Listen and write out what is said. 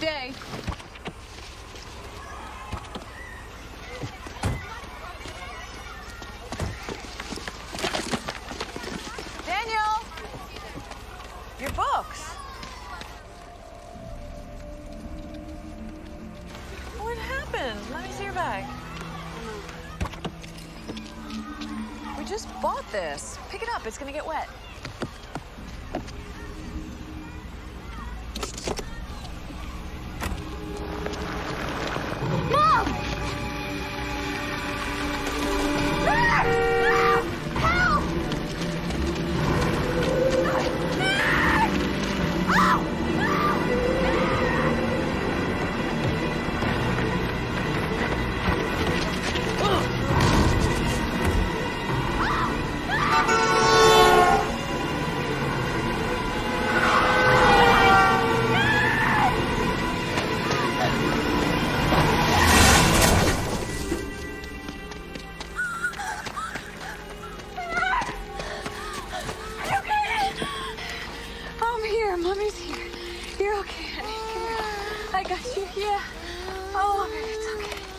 day. Daniel! Your books. What happened? Let me see your bag. We just bought this. Pick it up. It's gonna get wet. Mommy's here. You're okay, honey. Come here. I got you. Yeah. Oh, it's okay.